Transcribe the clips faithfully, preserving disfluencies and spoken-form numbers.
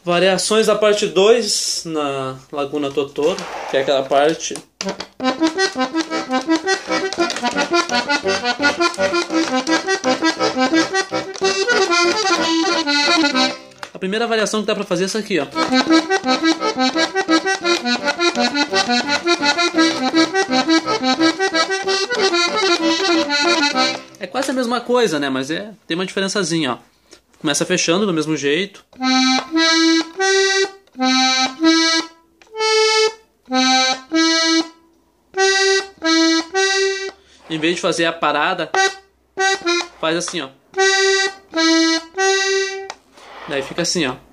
Variações da parte dois na Laguna Totoro, que é aquela parte a primeira variação que dá pra fazer é essa aqui, ó. É quase a mesma coisa, né? Mas é, tem uma diferençazinha, ó. Começa fechando do mesmo jeito. Em vez de fazer a parada, faz assim, ó. Daí fica assim, ó.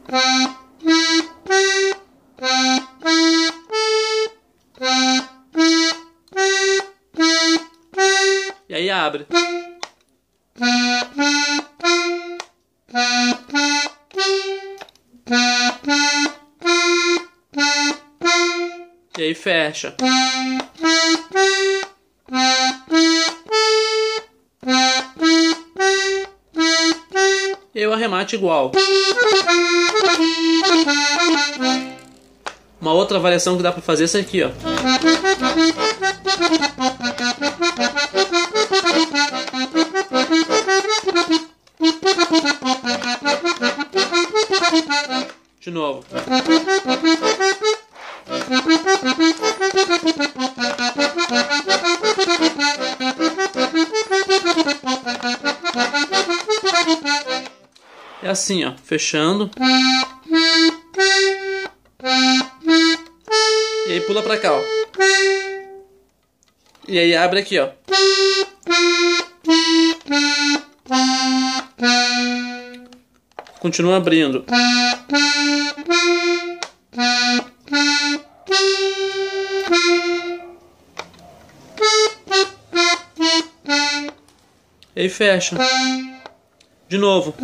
E aí abre. E aí fecha. E aí o arremate igual. Uma outra variação que dá pra fazer é essa aqui, ó. De novo. É assim, ó, fechando. E aí pula pra cá, ó. E aí abre aqui, ó. Continua abrindo. E aí fecha. De novo.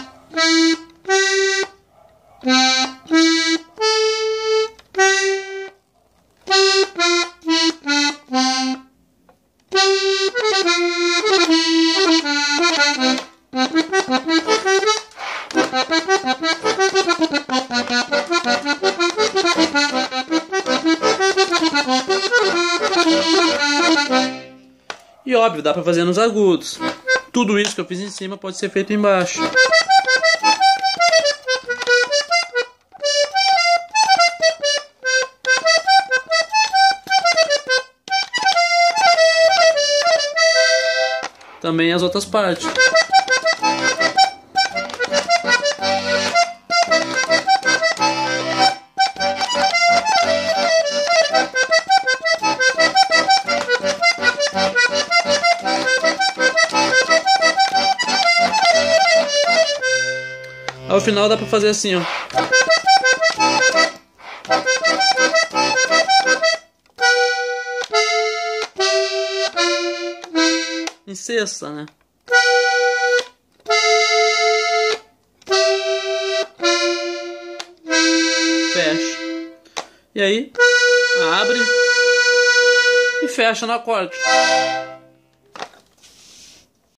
E óbvio, dá pra fazer nos agudos. Tudo isso que eu fiz em cima pode ser feito embaixo. Também as outras partes. Ao final dá pra fazer assim, ó. Em sexta, né? Fecha. E aí, abre e fecha no acorde.